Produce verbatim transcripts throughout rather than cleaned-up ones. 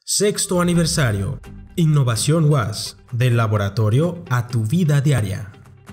Sexto aniversario. Innovación U A S, del laboratorio a tu vida diaria.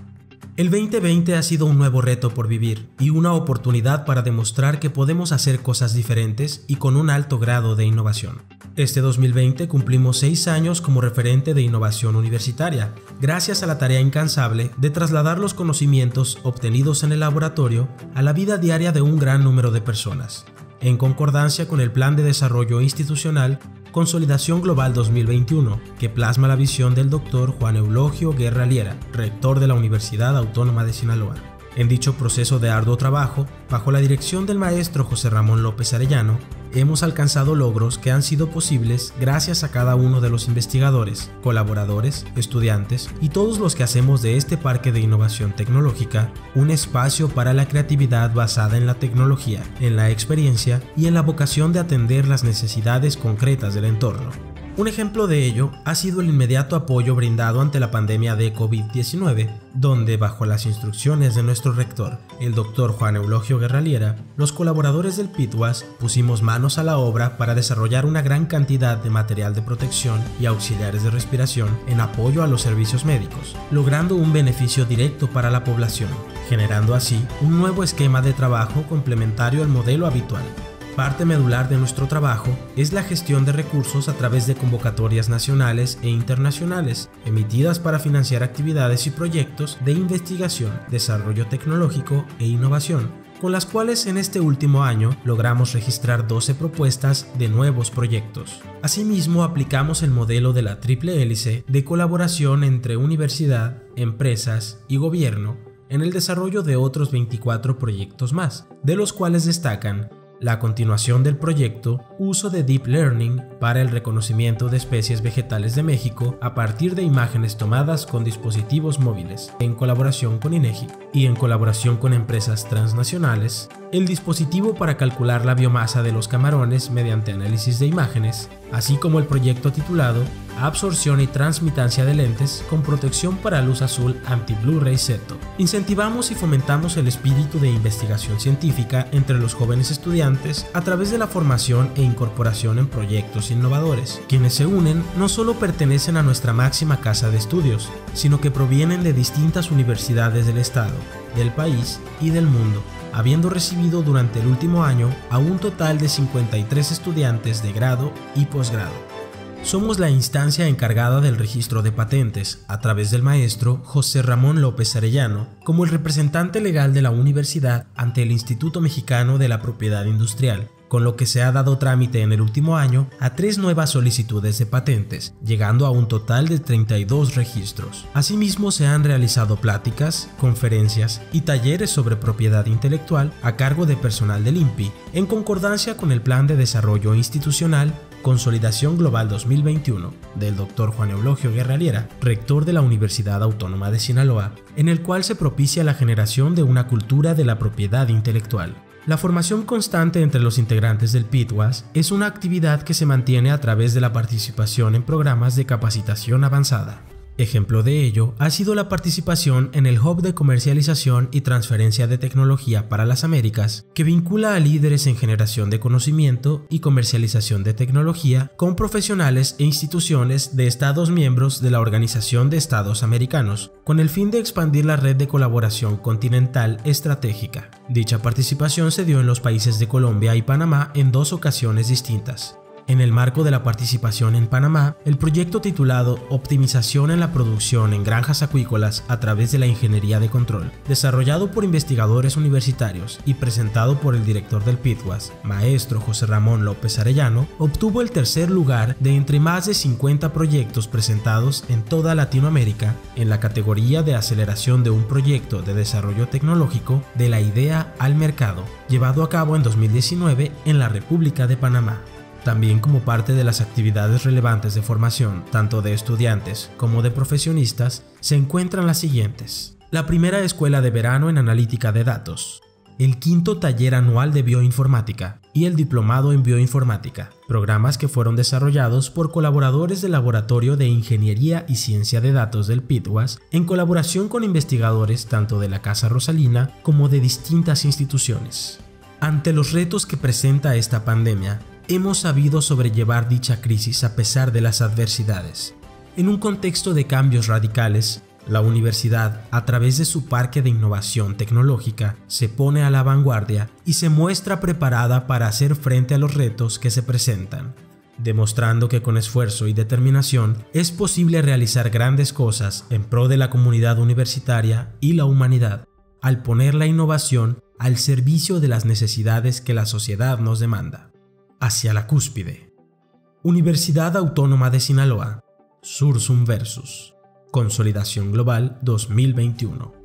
El veinte veinte ha sido un nuevo reto por vivir y una oportunidad para demostrar que podemos hacer cosas diferentes y con un alto grado de innovación. Este dos mil veinte cumplimos seis años como referente de innovación universitaria, gracias a la tarea incansable de trasladar los conocimientos obtenidos en el laboratorio a la vida diaria de un gran número de personas, en concordancia con el Plan de Desarrollo Institucional Consolidación Global dos mil veintiuno, que plasma la visión del doctor Juan Eulogio Guerra Liera, rector de la Universidad Autónoma de Sinaloa. En dicho proceso de arduo trabajo, bajo la dirección del maestro José Ramón López Arellano, hemos alcanzado logros que han sido posibles gracias a cada uno de los investigadores, colaboradores, estudiantes y todos los que hacemos de este parque de innovación tecnológica un espacio para la creatividad basada en la tecnología, en la experiencia y en la vocación de atender las necesidades concretas del entorno. Un ejemplo de ello ha sido el inmediato apoyo brindado ante la pandemia de COVID diecinueve, donde, bajo las instrucciones de nuestro rector, el doctor Juan Eulogio Guerra Liera, los colaboradores del P I T U A S pusimos manos a la obra para desarrollar una gran cantidad de material de protección y auxiliares de respiración en apoyo a los servicios médicos, logrando un beneficio directo para la población, generando así un nuevo esquema de trabajo complementario al modelo habitual. Parte medular de nuestro trabajo es la gestión de recursos a través de convocatorias nacionales e internacionales, emitidas para financiar actividades y proyectos de investigación, desarrollo tecnológico e innovación, con las cuales en este último año logramos registrar doce propuestas de nuevos proyectos. Asimismo, aplicamos el modelo de la triple hélice de colaboración entre universidad, empresas y gobierno en el desarrollo de otros veinticuatro proyectos más, de los cuales destacan la continuación del proyecto Uso de Deep Learning para el reconocimiento de especies vegetales de México a partir de imágenes tomadas con dispositivos móviles, en colaboración con INEGI, y en colaboración con empresas transnacionales, el dispositivo para calcular la biomasa de los camarones mediante análisis de imágenes, así como el proyecto titulado Absorción y transmitancia de lentes con protección para luz azul anti-Blu-ray Seto. Incentivamos y fomentamos el espíritu de investigación científica entre los jóvenes estudiantes a través de la formación e incorporación en proyectos innovadores. Quienes se unen no solo pertenecen a nuestra máxima casa de estudios, sino que provienen de distintas universidades del estado, del país y del mundo, habiendo recibido durante el último año a un total de cincuenta y tres estudiantes de grado y posgrado. Somos la instancia encargada del registro de patentes, a través del maestro José Ramón López Arellano, como el representante legal de la universidad ante el Instituto Mexicano de la Propiedad Industrial, con lo que se ha dado trámite en el último año a tres nuevas solicitudes de patentes, llegando a un total de treinta y dos registros. Asimismo, se han realizado pláticas, conferencias y talleres sobre propiedad intelectual a cargo de personal del I N P I, en concordancia con el Plan de Desarrollo Institucional Consolidación Global dos mil veintiuno del doctor Juan Eulogio Guerra Liera, rector de la Universidad Autónoma de Sinaloa, en el cual se propicia la generación de una cultura de la propiedad intelectual. La formación constante entre los integrantes del P I T U A S es una actividad que se mantiene a través de la participación en programas de capacitación avanzada. Ejemplo de ello ha sido la participación en el Hub de Comercialización y Transferencia de Tecnología para las Américas, que vincula a líderes en generación de conocimiento y comercialización de tecnología con profesionales e instituciones de Estados miembros de la Organización de Estados Americanos, con el fin de expandir la red de colaboración continental estratégica. Dicha participación se dio en los países de Colombia y Panamá en dos ocasiones distintas. En el marco de la participación en Panamá, el proyecto titulado Optimización en la producción en granjas acuícolas a través de la ingeniería de control, desarrollado por investigadores universitarios y presentado por el director del P I T U A S, maestro José Ramón López Arellano, obtuvo el tercer lugar de entre más de cincuenta proyectos presentados en toda Latinoamérica en la categoría de aceleración de un proyecto de desarrollo tecnológico de la idea al mercado, llevado a cabo en dos mil diecinueve en la República de Panamá. También, como parte de las actividades relevantes de formación, tanto de estudiantes como de profesionistas, se encuentran las siguientes: la primera escuela de verano en analítica de datos, el quinto taller anual de bioinformática y el diplomado en bioinformática, programas que fueron desarrollados por colaboradores del Laboratorio de Ingeniería y Ciencia de Datos del P I T U A S en colaboración con investigadores tanto de la Casa Rosalina como de distintas instituciones. Ante los retos que presenta esta pandemia, hemos sabido sobrellevar dicha crisis a pesar de las adversidades. En un contexto de cambios radicales, la universidad, a través de su parque de innovación tecnológica, se pone a la vanguardia y se muestra preparada para hacer frente a los retos que se presentan, demostrando que con esfuerzo y determinación es posible realizar grandes cosas en pro de la comunidad universitaria y la humanidad, al poner la innovación al servicio de las necesidades que la sociedad nos demanda. Hacia la cúspide. Universidad Autónoma de Sinaloa. Sursum Versus. Consolidación Global dos mil veintiuno.